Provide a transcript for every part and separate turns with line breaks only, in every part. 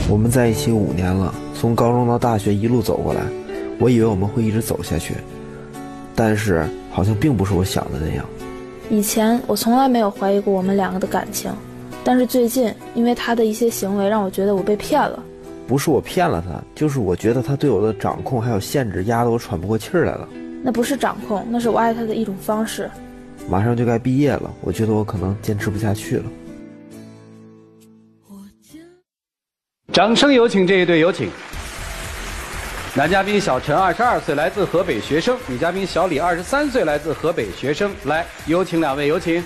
我们在一起5年了，从高中到大学一路走过来，我以为我们会一直走下去，但是好像并不是我想的那样。
以前我从来没有怀疑过我们2个的感情，但是最近因为他的一些行为让我觉得我被骗了。
不是我骗了他，就是我觉得他对我的掌控还有限制压得我喘不过气来了。
那不是掌控，那是我爱他的一种方式。
马上就该毕业了，我觉得我可能坚持不下去了。
掌声有请这一对，有请。男嘉宾小陈22岁，来自河北学生；女嘉宾小李23岁，来自河北学生。来，有请2位，有请。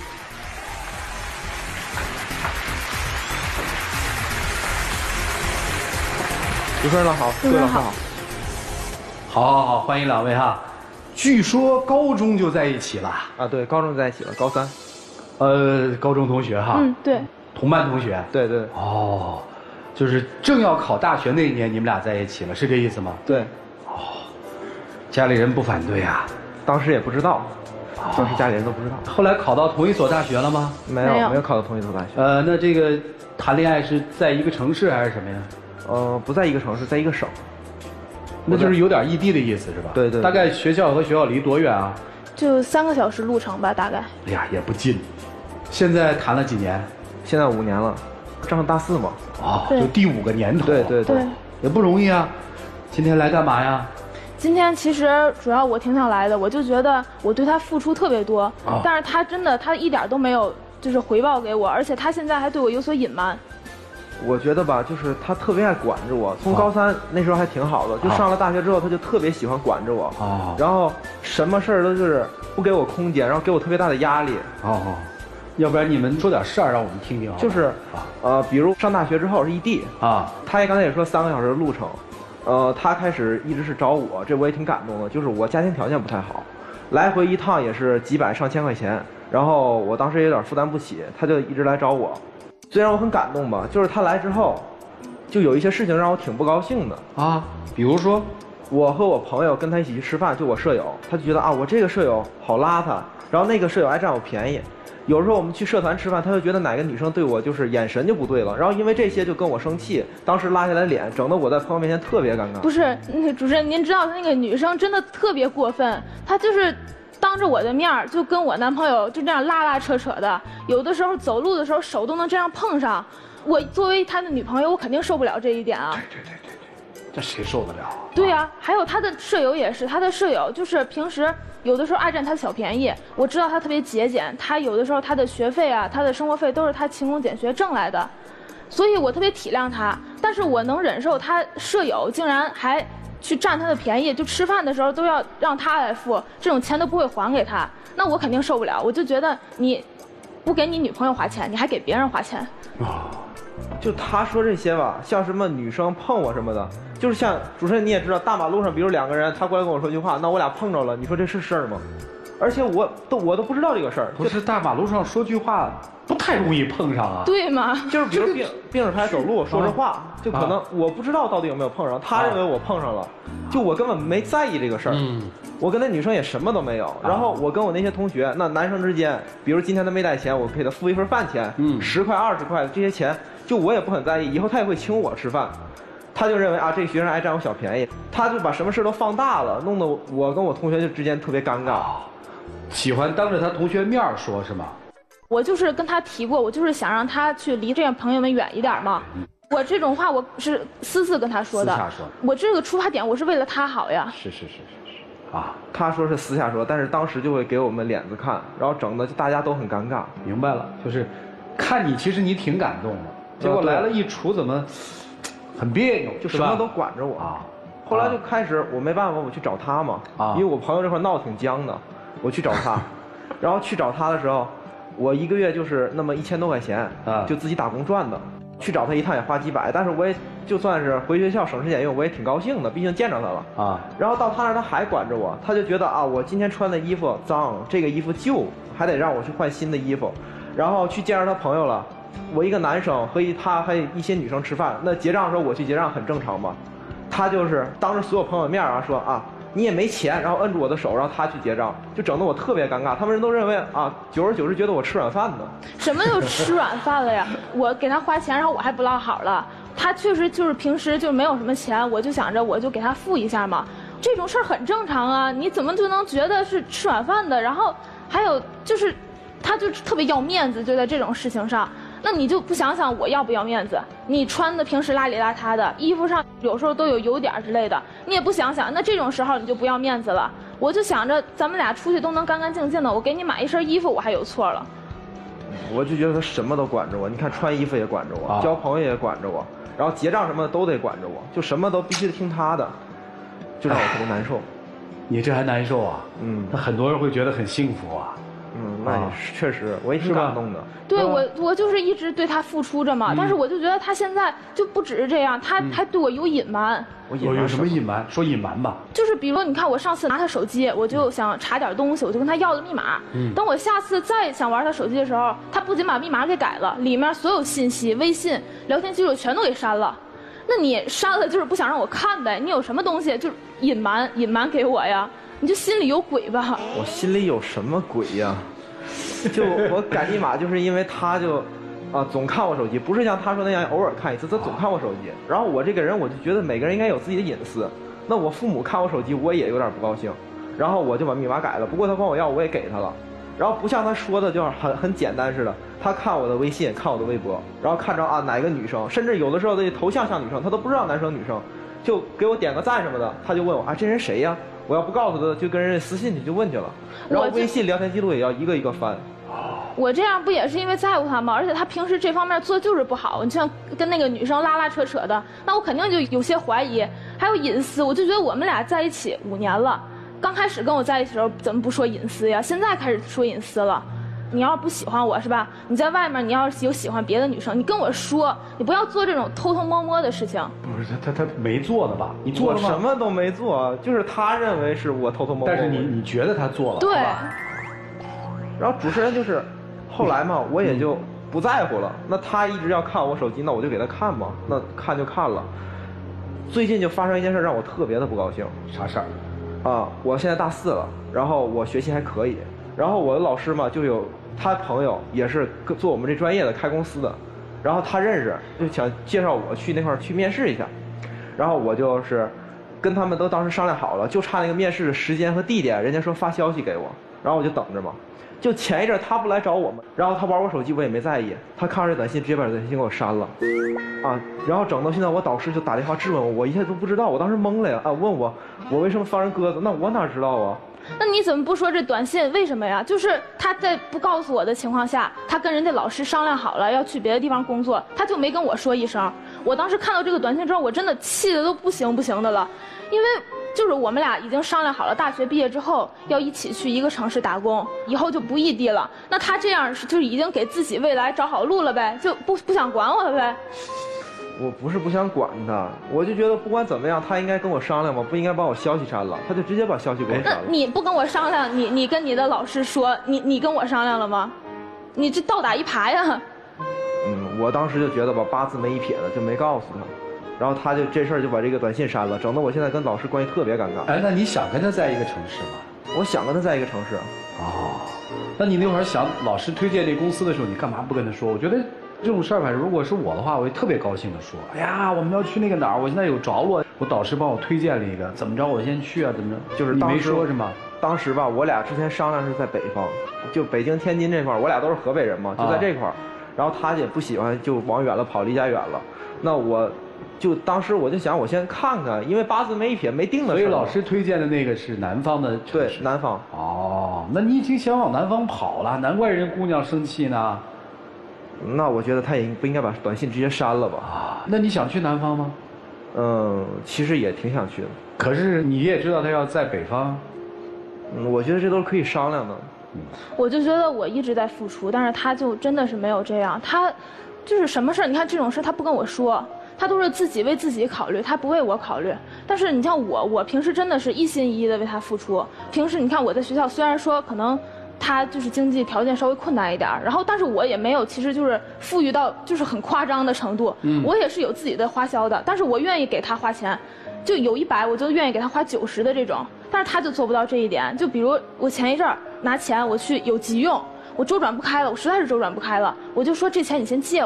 主持人好，各位老师好。
好，欢迎2位哈。据说高中就在一起了
啊？对，高中在一起了，高3。
高中同学哈。
对。
同班同学。
对。
哦。就是正要考大学那一年，你们俩在一起了，是这意思吗？
对。
哦，家里人不反对啊？
当时也不知道，当时家里人都不知道。
后来考到同一所大学了吗？
没有考到同一所大学。
那这个谈恋爱是在一个城市还是什么呀？
不在一个城市，在一个省。
那就是有点异地的意思是吧？
对。
大概学校和学校离多远啊？
就3个小时路程吧，大概。
哎呀，也不近。现在谈了几年？
现在5年了，正上大4嘛。
哦，就第5个年头。
对，
也不容易啊。今天来干嘛呀？
今天其实主要我挺想来的，我就觉得我对他付出特别多，但是他一点都没有就是回报给我，而且他现在还对我有所隐瞒。
我觉得吧，就是他特别爱管着我。从高3那时候还挺好的，就上了大学之后，他就特别喜欢管着我。然后什么事儿都是不给我空间，然后给我特别大的压力。
要不然你们说点事儿让我们听听好。
就是比如上大学之后是异地啊，他刚才也说3个小时的路程，他开始一直是找我，这我也挺感动的。就是我家庭条件不太好，来回一趟也是几百上千块钱，然后我当时也有点负担不起，他就一直来找我。虽然我很感动吧，就是他来之后，就有一些事情让我挺不高兴的
啊。比如说，
我和我朋友跟他一起去吃饭，就我舍友，他就觉得啊，我这个舍友好邋遢，然后那个舍友爱占我便宜。有时候我们去社团吃饭，他就觉得哪个女生对我就是眼神就不对了，然后因为这些就跟我生气，当时拉下来脸，整得我在朋友面前特别尴尬。
不是，主持人，您知道那个女生真的特别过分，她就是当着我的面就跟我男朋友就这样拉拉扯扯的，有的时候走路的时候手都能这样碰上。我作为他的女朋友，我肯定受不了这一点啊。
对，这谁受得了啊？
对呀，还有他的舍友也是，他的舍友就是平时有的时候爱占他的小便宜。我知道他特别节俭，他有的时候他的学费啊，他的生活费都是他勤工俭学挣来的，所以我特别体谅他。但是我能忍受他舍友竟然还去占他的便宜，就吃饭的时候都要让他来付，这种钱都不会还给他，那我肯定受不了。我就觉得你不给你女朋友花钱，你还给别人花钱。
就他说这些吧，像什么女生碰我什么的，就是像主持人你也知道，大马路上比如2个人，他过来跟我说句话，那我俩碰着了，你说这是事儿吗？而且我都不知道这个事儿。
不是大马路上说句话不太容易碰上啊。
对吗？
就是比如并着排走路说着话，就可能我不知道到底有没有碰上，他认为我碰上了，就我根本没在意这个事儿。我跟那女生也什么都没有，然后我跟我那些同学，那男生之间，比如今天他没带钱，我给他付一份饭钱，10块20块这些钱，就我也不很在意，以后他也会请我吃饭。他就认为啊，这个学生爱占我小便宜，他就把什么事都放大了，弄得我跟我同学就之间特别尴尬。
喜欢当着他同学面说是吗？
我就是跟他提过，我就是想让他去离这样朋友们远一点嘛。我这种话我是私自跟他说的，
私下说。
我这个出发点我是为了他好呀。
是啊，
他说是私下说，但是当时就会给我们脸子看，然后整的就大家都很尴尬。
明白了，就是看你其实你挺感动的，结果来了一出怎么很别扭，
就什么都管着我啊。后来就开始我没办法，我去找他嘛，因为我朋友这块闹得挺僵的，我去找他，然后去找他的时候，我1个月就是那么1000多块钱就自己打工赚的。去找他一趟也花几百，但是我也就算是回学校省吃俭用，我也挺高兴的，毕竟见着他了啊。然后到他那儿他还管着我，他就觉得啊，我今天穿的衣服脏，这个衣服旧，还得让我去换新的衣服。然后去见着他朋友了，我一个男生和他还有一些女生吃饭，那结账的时候我去结账很正常吧？他就是当着所有朋友面说啊，你也没钱，然后摁住我的手，然后他去结账，就整得我特别尴尬。他们人都认为啊，久而久之觉得我吃软饭呢。
什么就吃软饭了呀？我给他花钱，然后我还不落好了。 他确实就是平时就没有什么钱，我就想着我就给他付一下嘛，这种事儿很正常啊，你怎么就能觉得是吃软饭的？然后还有就是，他就特别要面子，就在这种事情上。那你就不想想我要不要面子？你穿的平时邋里邋遢的，衣服上有时候都有油点之类的，你也不想想，那这种时候你就不要面子了。我就想着咱们俩出去都能干干净净的，我给你买一身衣服，我还有错了？
我就觉得他什么都管着我，你看穿衣服也管着我，交朋友也管着我，然后结账什么的都得管着我，就什么都必须得听他的，就让我特别难受。
你这还难受啊？那很多人会觉得很幸福啊。
那也是确实，我也挺感动的。
对，我就是一直对他付出着嘛，但是我就觉得他现在就不只是这样，他还对我有隐瞒。
有什么隐瞒？说隐瞒吧。
就是比如你看，我上次拿他手机，我就想查点东西，我就跟他要了密码。等我下次再想玩他手机的时候，他不仅把密码给改了，里面所有信息、微信、聊天记录全都给删了。那你删了就是不想让我看呗？你有什么东西就是隐瞒给我呀？你就心里有鬼吧？
我心里有什么鬼呀？就我改密码，就是因为他就，总看我手机，不是像他说那样偶尔看一次，他总看我手机。然后我这个人，我就觉得每个人应该有自己的隐私。那我父母看我手机，我也有点不高兴。然后我就把密码改了，不过他管我要，我也给他了。然后不像他说的，就是很简单似的。他看我的微信，看我的微博，然后看着哪一个女生，甚至有的时候的头像像女生，他都不知道男生女生，就给我点个赞什么的，他就问我这人谁呀？我要不告诉他，就跟人私信去就问去了。然后微信聊天记录也要一个一个翻。
我这样不也是因为在乎他吗？而且他平时这方面做就是不好，你像跟那个女生拉拉扯扯的，那我肯定就有些怀疑。还有隐私，我就觉得我们俩在一起5年了，刚开始跟我在一起的时候怎么不说隐私呀？现在开始说隐私了。你要是不喜欢我是吧？你在外面你要是有喜欢别的女生，你跟我说，你不要做这种偷偷摸摸的事情。
不是他没做的吧？你做了吗？
我什么都没做，就是他认为是我偷偷摸摸。
但是你觉得他做了，
对。
然后主持人就是，后来嘛，我也就不在乎了。那他一直要看我手机，那我就给他看嘛。那看就看了。最近就发生一件事让我特别的不高兴。
啥事
儿？我现在大4了，然后我学习还可以，然后我的老师嘛就有他朋友也是做我们这专业的开公司的，然后他认识，就想介绍我去那块儿去面试一下，然后我就是跟他们都当时商量好了，就差那个面试的时间和地点，人家说发消息给我，然后我就等着嘛。就前一阵他不来找我们，然后他玩我手机，我也没在意。他看着这短信，直接把短信给我删了，然后整到现在，我导师就打电话质问我，我一下都不知道，我当时懵了呀，问我为什么放人鸽子？那我哪知道啊？
那你怎么不说这短信为什么呀？就是他在不告诉我的情况下，他跟人家老师商量好了要去别的地方工作，他就没跟我说一声。我当时看到这个短信之后，我真的气得都不行的了，因为就是我们俩已经商量好了，大学毕业之后要一起去一个城市打工，以后就不异地了。那他这样就是已经给自己未来找好路了呗，就不想管我了呗。
我不是不想管他，我就觉得不管怎么样，他应该跟我商量嘛，不应该把我消息删了，他就直接把消息给我删了。
那你不跟我商量，你跟你的老师说，你跟我商量了吗？你这倒打一耙呀。
我当时就觉得吧，八字没一撇的，就没告诉他，然后他就这事儿就把这个短信删了，整得我现在跟老师关系特别尴尬。
那你想跟他在一个城市吗？
我想跟他在一个城市。
那你那会儿想老师推荐这公司的时候，你干嘛不跟他说？我觉得这种事儿吧，如果是我的话，我会特别高兴的说，哎呀，我们要去那个哪儿，我现在有着落，我导师帮我推荐了一个，怎么着，我先去啊，怎么着？
就是
你没说是吗？
当时吧，我俩之前商量是在北方，就北京、天津这块儿，我俩都是河北人嘛，就在这块儿。然后他也不喜欢就往远了跑，离家远了。那我就当时我就想，我先看看，因为八字没一撇，没定的。
所以老师推荐的那个是南方的城市。
对，南方。
那你已经想往南方跑了，难怪人家姑娘生气呢。
那我觉得他也不应该把短信直接删了吧？
那你想去南方吗？
其实也挺想去的。
可是你也知道他要在北方。
我觉得这都是可以商量的。
我就觉得我一直在付出，但是他就真的是没有这样。他就是什么事儿，你看这种事他不跟我说，他都是自己为自己考虑，他不为我考虑。但是你像我平时真的是一心一意的为他付出。平时你看我在学校，虽然说可能他就是经济条件稍微困难一点，然后但是我也没有其实就是富裕到就是很夸张的程度。我也是有自己的花销的，但是我愿意给他花钱，就有100我就愿意给他花90的这种。但是他就做不到这一点。就比如我前一阵儿拿钱我去有急用，我周转不开了，我实在是周转不开了，我就说这钱你先借我。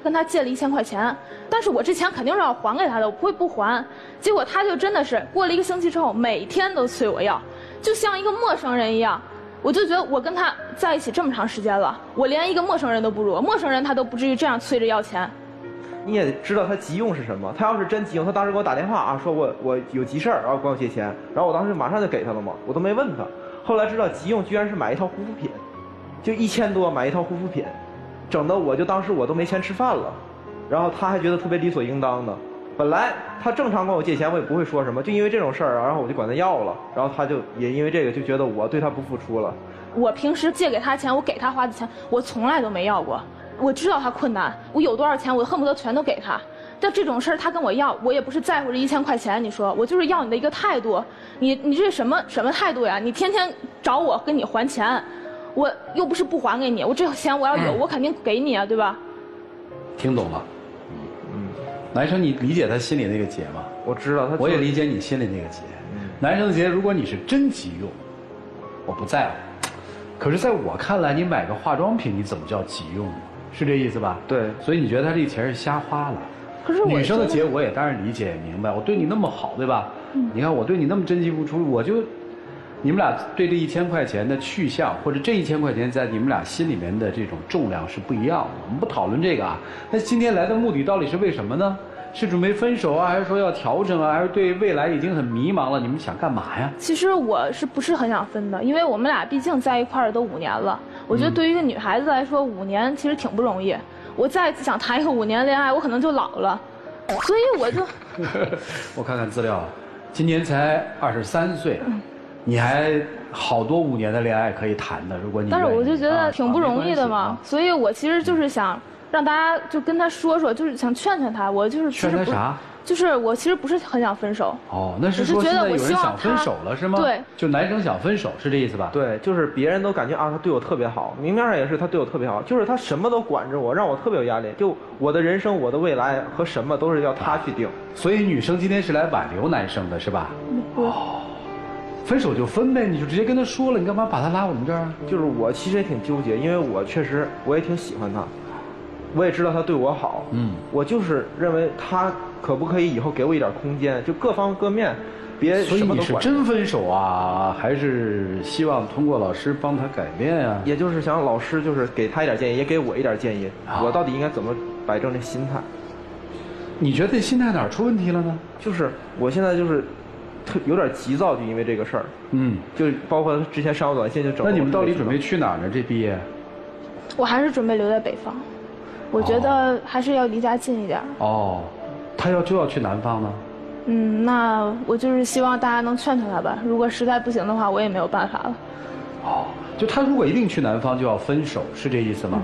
跟他借了1000块钱，但是我这钱肯定是要还给他的，我不会不还。结果他就真的是过了1个星期之后，每天都催我要，就像一个陌生人一样。我就觉得我跟他在一起这么长时间了，我连一个陌生人都不如，陌生人他都不至于这样催着要钱。
你也知道他急用是什么，他要是真急用，他当时给我打电话啊，说我有急事儿，然后管我借钱，然后我当时马上就给他了嘛，我都没问他。后来知道急用居然是买一套护肤品，就1000多买一套护肤品，整的我就当时我都没钱吃饭了，然后他还觉得特别理所应当的。本来他正常管我借钱，我也不会说什么，就因为这种事儿，然后我就管他要了，然后他就也因为这个就觉得我对他不付出了。
我平时借给他钱，我给他花的钱，我从来都没要过。我知道他困难，我有多少钱，我恨不得全都给他。但这种事儿他跟我要，我也不是在乎这1000块钱。你说我就是要你的一个态度，你这什么态度呀？你天天找我跟你还钱，我又不是不还给你，我这钱我要有，我肯定给你啊，对吧？
听懂了。男生，你理解他心里那个结吗？
我知道他。
我也理解你心里那个结。男生的结，如果你是真急用，我不在乎。可是在我看来，你买个化妆品，你怎么叫急用呢？是这意思吧？
对。
所以你觉得他这钱是瞎花了？
可是
女生的结，我也当然理解也明白。我对你那么好，对吧？你看我对你那么珍惜付出，我就，你们俩对这1000块钱的去向，或者这1000块钱在你们俩心里面的这种重量是不一样的。我们不讨论这个啊。那今天来的目的到底是为什么呢？是准备分手啊，还是说要调整啊，还是对未来已经很迷茫了？你们想干嘛呀？
其实我是不是很想分的？因为我们俩毕竟在一块儿都5年了。我觉得对于一个女孩子来说，5年其实挺不容易。我再想谈一个5年恋爱，我可能就老了。所以我就，
我看看资料，今年才23岁，你还好多5年的恋爱可以谈的。如果你
但是我就觉得挺不容易的嘛，所以我其实就是想让大家就跟他说说，就是想劝劝他。我就是
劝他啥？
就是我其实不是很想分手。
哦，那是说现在有人想分手了是吗？
对，
就男生想分手是这意思吧？
对，就是别人都感觉啊，他对我特别好，明面上也是他对我特别好，就是他什么都管着我，让我特别有压力。就我的人生、我的未来和什么都是要他去定。
所以女生今天是来挽留男生的是吧？哦，分手就分呗，你就直接跟他说了，你干嘛把他拉我们这儿？
就是我其实也挺纠结，因为我确实我也挺喜欢他。我也知道他对我好，我就是认为他可不可以以后给我一点空间，就各方各面，别什么都管。
所以你是真分手啊，还是希望通过老师帮他改变啊？
也就是想老师就是给他一点建议，也给我一点建议，我到底应该怎么摆正这心态？
你觉得心态哪儿出问题了呢？
就是我现在就是有点急躁，就因为这个事儿，就包括之前上过短信就整。
那你们到底准备去哪儿呢？这毕业？
我还是准备留在北方。我觉得还是要离家近一点。
哦，他就要去南方呢？
那我就是希望大家能劝劝他吧。如果实在不行的话，我也没有办法了。
哦，就他如果一定去南方就要分手，是这意思吗？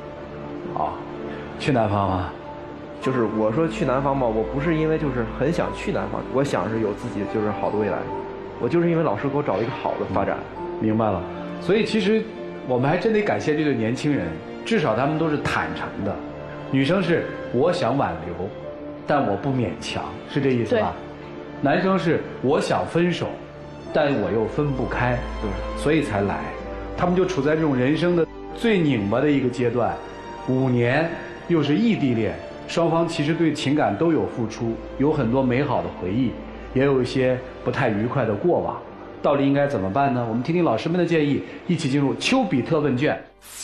去南方吗？
就是我说去南方嘛，我不是因为就是很想去南方，我想是有自己就是好的未来，我就是因为老师给我找了一个好的发展。
明白了。所以其实我们还真得感谢这对年轻人。至少他们都是坦诚的，女生是我想挽留，但我不勉强，是这意思吧？男生是我想分手，但我又分不开，所以才来。他们就处在这种人生的最拧巴的一个阶段，5年又是异地恋，双方其实对情感都有付出，有很多美好的回忆，也有一些不太愉快的过往。到底应该怎么办呢？我们听听老师们的建议，一起进入丘比特问卷。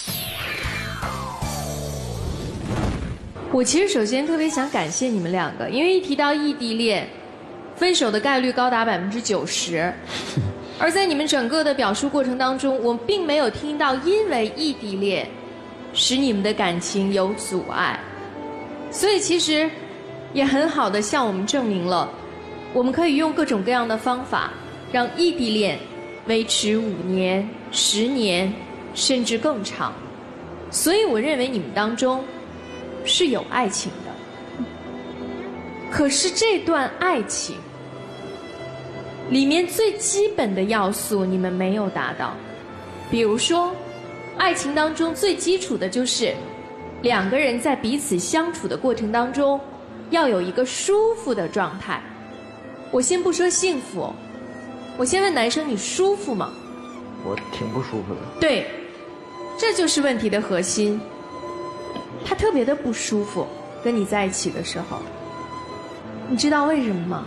我其实首先特别想感谢你们2个，因为一提到异地恋，分手的概率高达90%，而在你们整个的表述过程当中，我并没有听到因为异地恋使你们的感情有阻碍，所以其实也很好的向我们证明了，我们可以用各种各样的方法让异地恋维持5年、10年，甚至更长。所以我认为你们当中是有爱情的，可是这段爱情里面最基本的要素你们没有达到。比如说，爱情当中最基础的就是2个人在彼此相处的过程当中要有一个舒服的状态。我先不说幸福，我先问男生，你舒服吗？
我挺不舒服的。
对，这就是问题的核心。 他特别的不舒服，跟你在一起的时候，你知道为什么吗？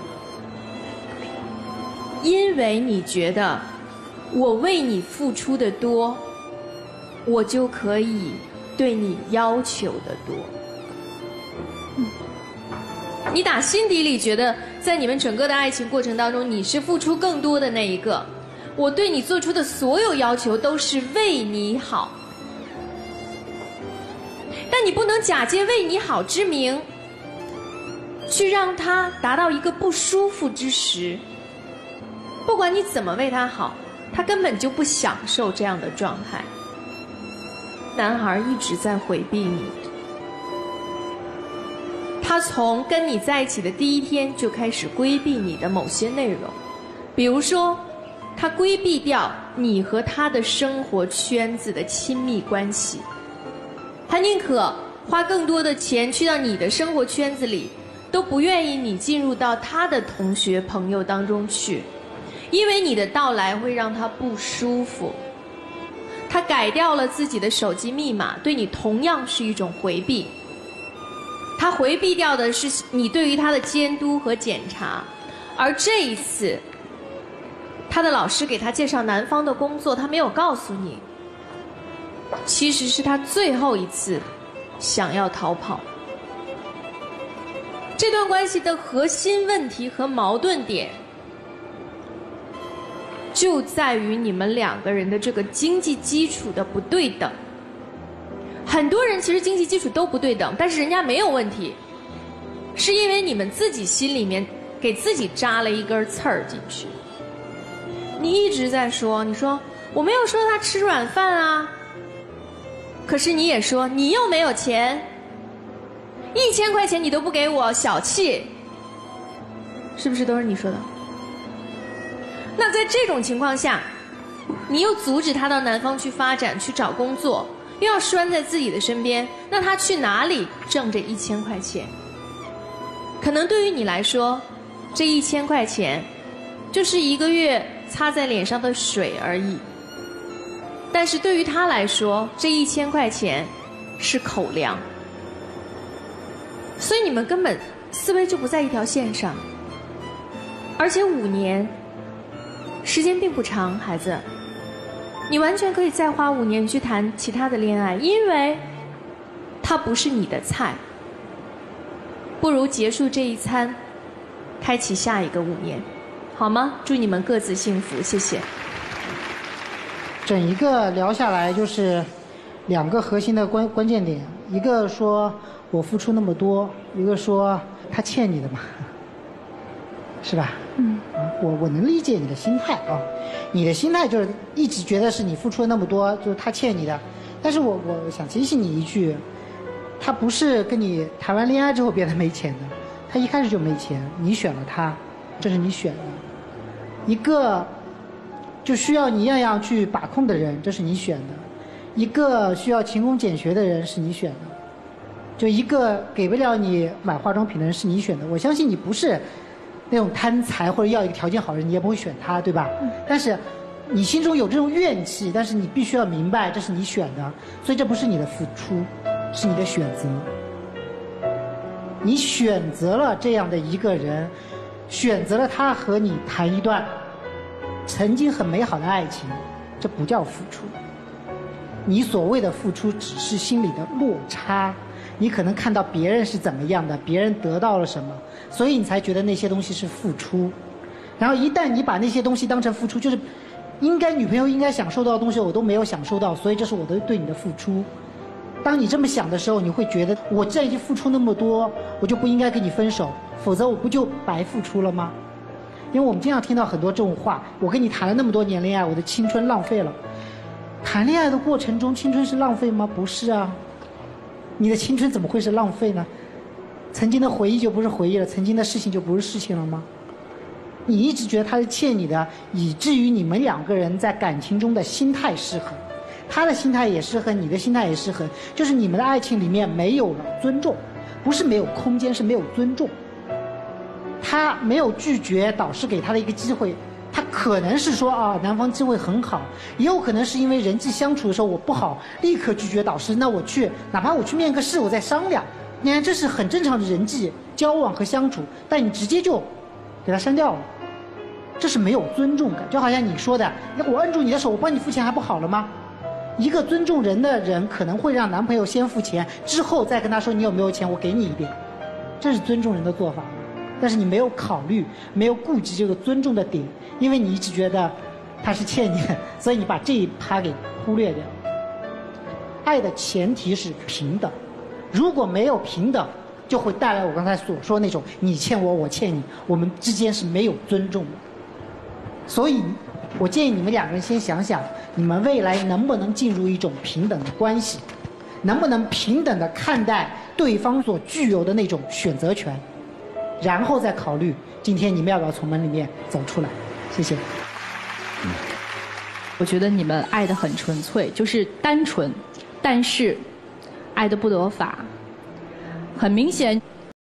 因为你觉得我为你付出的多，我就可以对你要求的多。你打心底里觉得，在你们整个的爱情过程当中，你是付出更多的那一个。我对你做出的所有要求都是为你好，但你不能假借为你好之名，去让他达到一个不舒服之时。不管你怎么为他好，他根本就不享受这样的状态。男孩一直在回避你，他从跟你在一起的第一天就开始规避你的某些内容，比如说他规避掉你和他的生活圈子的亲密关系，他宁可花更多的钱去到你的生活圈子里，都不愿意你进入到他的同学朋友当中去，因为你的到来会让他不舒服。他改掉了自己的手机密码，对你同样是一种回避。他回避掉的是你对于他的监督和检查，而这一次他的老师给他介绍南方的工作，他没有告诉你，其实是他最后一次想要逃跑。这段关系的核心问题和矛盾点就在于你们两个人的这个经济基础的不对等。很多人其实经济基础都不对等，但是人家没有问题，是因为你们自己心里面给自己扎了一根刺儿进去。你一直在说，你说我没有说他吃软饭啊，可是你也说你又没有钱，1000块钱你都不给我，小气，是不是都是你说的？那在这种情况下，你又阻止他到南方去发展，去找工作，又要拴在自己的身边，那他去哪里挣这1000块钱？可能对于你来说，这1000块钱就是1个月擦在脸上的水而已，但是对于他来说，这1000块钱是口粮。所以你们根本思维就不在一条线上。而且5年时间并不长，孩子，你完全可以再花5年去谈其他的恋爱，因为它不是你的菜。不如结束这一餐，开启下一个5年，好吗？祝你们各自幸福，谢谢。
整一个聊下来就是2个核心的关键点，一个说我付出那么多，一个说他欠你的嘛，是吧？我能理解你的心态啊，你的心态就是一直觉得是你付出了那么多，就是他欠你的。但是我想提醒你一句，他不是跟你谈完恋爱之后变得没钱的，他一开始就没钱，你选了他，这是你选的。一个就需要你样样去把控的人，这是你选的；一个需要勤工俭学的人是你选的；就一个给不了你买化妆品的人是你选的。我相信你不是那种贪财或者要一个条件好的人，你也不会选他，对吧？但是你心中有这种怨气，但是你必须要明白这是你选的，所以这不是你的付出，是你的选择。你选择了这样的一个人，选择了他和你谈一段曾经很美好的爱情，这不叫付出。你所谓的付出只是心里的落差，你可能看到别人是怎么样的，别人得到了什么，所以你才觉得那些东西是付出。然后一旦你把那些东西当成付出，就是应该女朋友应该享受到的东西我都没有享受到，所以这是我的对你的付出。当你这么想的时候，你会觉得我既然已经付出那么多，我就不应该跟你分手，否则我不就白付出了吗？因为我们经常听到很多这种话，我跟你谈了那么多年恋爱，我的青春浪费了。谈恋爱的过程中青春是浪费吗？不是啊，你的青春怎么会是浪费呢？曾经的回忆就不是回忆了，曾经的事情就不是事情了吗？你一直觉得他是欠你的，以至于你们2个人在感情中的心态失衡，他的心态也失衡，你的心态也失衡，就是你们的爱情里面没有了尊重，不是没有空间，是没有尊重。他没有拒绝导师给他的一个机会， 他可能是说啊，男方机会很好，也有可能是因为人际相处的时候我不好，立刻拒绝导师，那我去，哪怕我去面个试，我再商量。你看，这是很正常的人际交往和相处，但你直接就给他删掉了，这是没有尊重感。就好像你说的，我摁住你的手，我帮你付钱，还不好了吗？一个尊重人的人可能会让男朋友先付钱，之后再跟他说你有没有钱，我给你一点，这是尊重人的做法。但是你没有考虑，没有顾及这个尊重的点，因为你一直觉得他是欠你的，所以你把这一趴给忽略掉。爱的前提是平等，如果没有平等，就会带来我刚才所说那种你欠我，我欠你，我们之间是没有尊重的。所以我建议你们两个人先想想，你们未来能不能进入一种平等的关系，能不能平等的看待对方所具有的那种选择权，然后再考虑今天你们要不要从门里面走出来。谢谢。
我觉得你们爱得很纯粹，就是单纯，但是爱得不得法。很明显。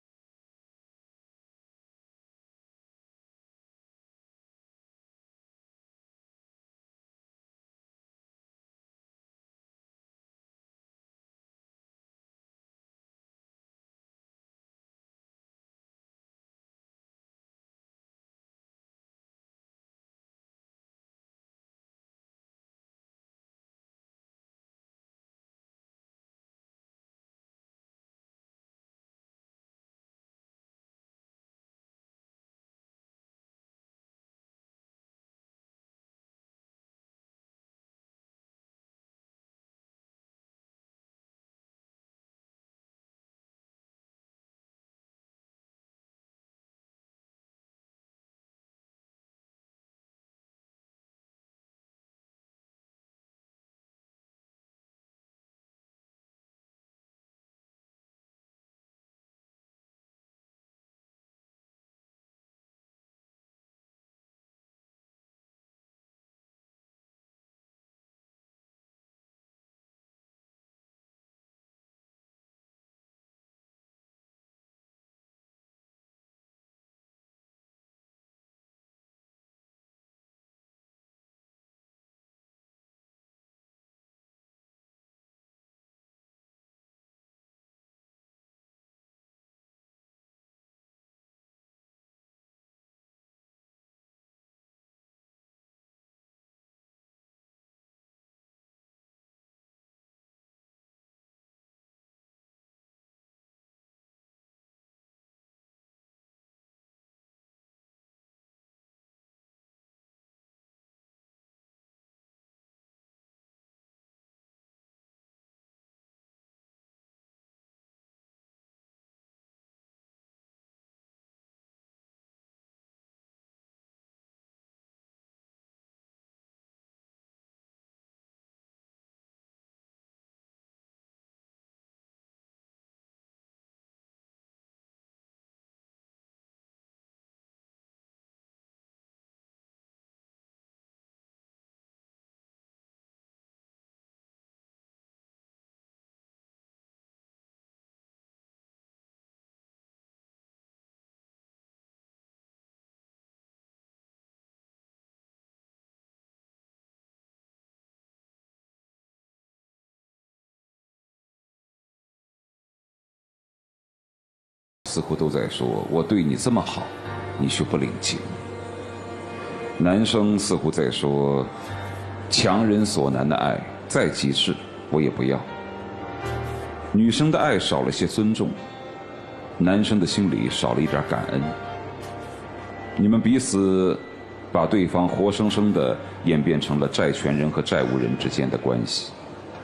似乎都在说我对你这么好，你却不领情。男生似乎在说，强人所难的爱再极致我也不要。女生的爱少了些尊重，男生的心里少了一点感恩。你们彼此把对方活生生的演变成了债权人和债务人之间的关系。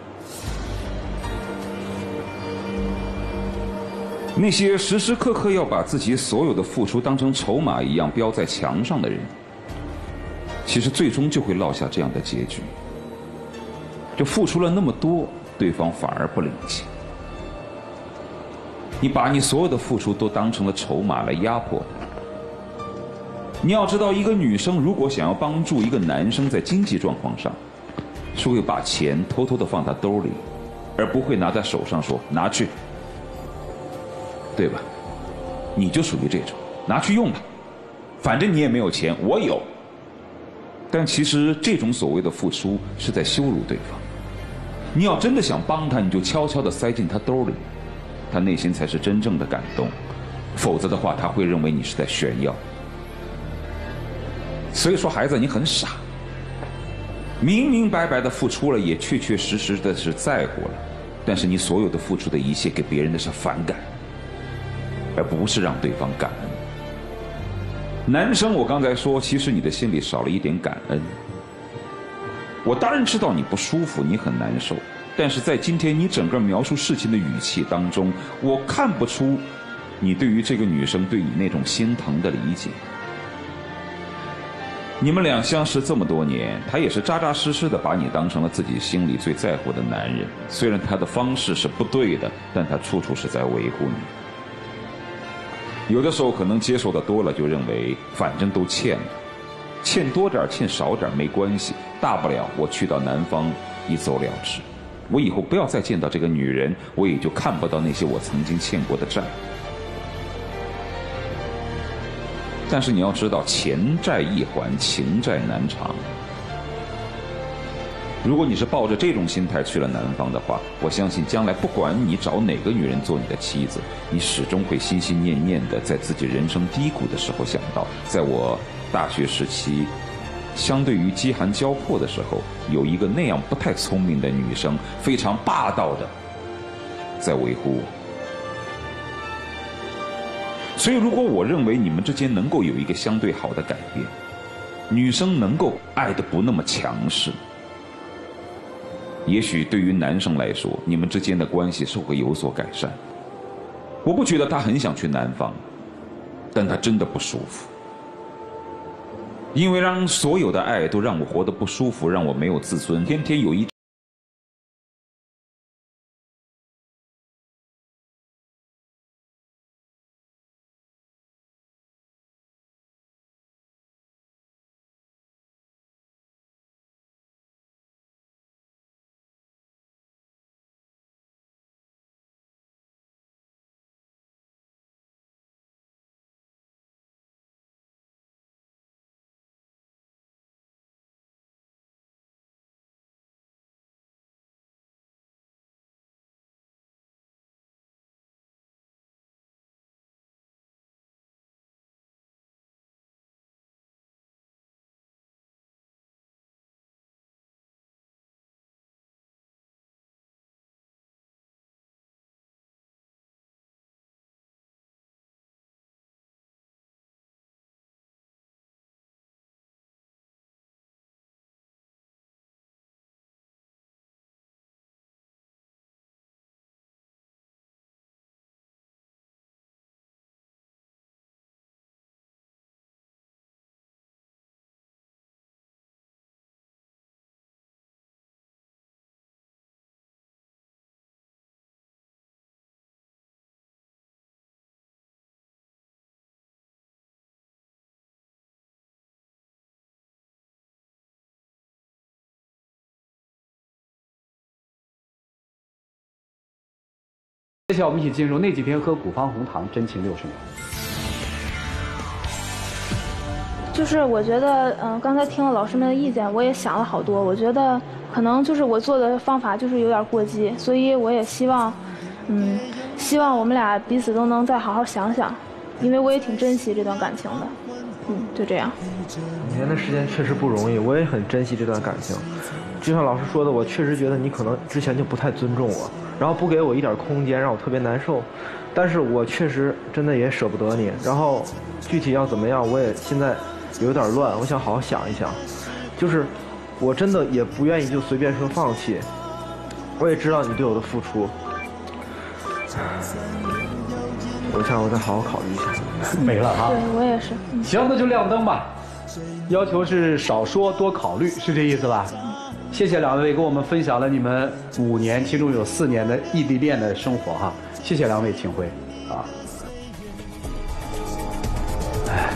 那些时时刻刻要把自己所有的付出当成筹码一样标在墙上的人，其实最终就会落下这样的结局，就付出了那么多，对方反而不领情。你把你所有的付出都当成了筹码来压迫他。你要知道，一个女生如果想要帮助一个男生在经济状况上，是会把钱偷偷的放他兜里，而不会拿在手上说拿去，对吧？你就属于这种，拿去用吧，反正你也没有钱，我有， 但其实这种所谓的付出是在羞辱对方。你要真的想帮他，你就悄悄地塞进他兜里，他内心才是真正的感动，否则的话他会认为你是在炫耀。所以说孩子，你很傻，明明白白的付出了，也确确实实的是在乎了，但是你所有的付出的一切给别人的是反感，而不是让对方感恩。男生，我刚才说，其实你的心里少了一点感恩。我当然知道你不舒服，你很难受，但是在今天你整个描述事情的语气当中，我看不出你对于这个女生对你那种心疼的理解。你们俩相识这么多年，他也是扎扎实实的把你当成了自己心里最在乎的男人。虽然他的方式是不对的，但他处处是在维护你。有的时候可能接受的多了，就认为反正都欠了，欠多点欠少点没关系，大不了我去到南方一走了之，我以后不要再见到这个女人，我也就看不到那些我曾经欠过的债。但是你要知道，钱债易还，情债难偿。如果你是抱着这种心态去了南方的话，我相信将来不管你找哪个女人做你的妻子，你始终会心心念念的在自己人生低谷的时候想到，在我大学时期相对于饥寒交迫的时候，有一个那样不太聪明的女生，非常霸道的在维护我。所以如果我认为你们之间能够有一个相对好的改变，女生能够爱得不那么强势，也许对于男生来说，你们之间的关系是会有所改善。我不觉得他很想去南方，但他真的不舒服，因为让所有的爱都让我活得不舒服，让我没有自尊，天天有一
接下来我们一起进入那几天喝古方红糖真情60秒。
就是我觉得，刚才听了老师们的意见，我也想了好多。我觉得可能就是我做的方法就是有点过激，所以我也希望，希望我们俩彼此都能再好好想想，因为我也挺珍惜这段感情的。就这样。
5年的时间确实不容易，我也很珍惜这段感情。就像老师说的，我确实觉得你可能之前就不太尊重我，然后不给我一点空间，让我特别难受。但是我确实真的也舍不得你，然后具体要怎么样，我也现在有点乱，我想好好想一想。就是我真的也不愿意就随便说放弃，我也知道你对我的付出。我想我再好好考虑一下。
没了哈。
对，我也是。
行，那就亮灯吧。要求是少说多考虑，是这意思吧？谢谢两位跟我们分享了你们5年，其中有4年的异地恋的生活哈。谢谢两位，请回啊。哎，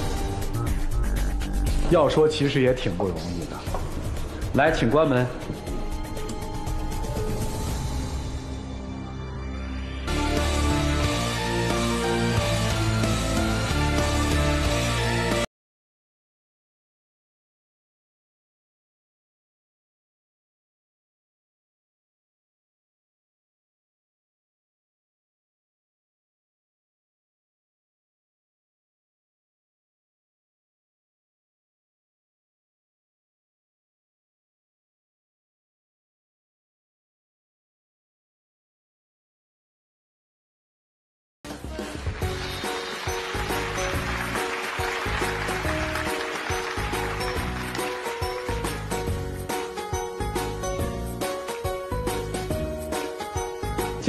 要说其实也挺不容易的。来，请关门。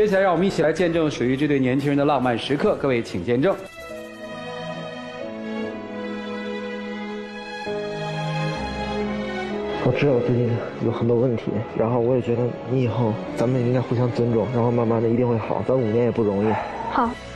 接下来让我们一起来见证属于这对年轻人的浪漫时刻，各位请见证。
我知道我最近有很多问题，然后我也觉得你以后咱们应该互相尊重，然后慢慢的一定会好，咱5年也不容易。
好。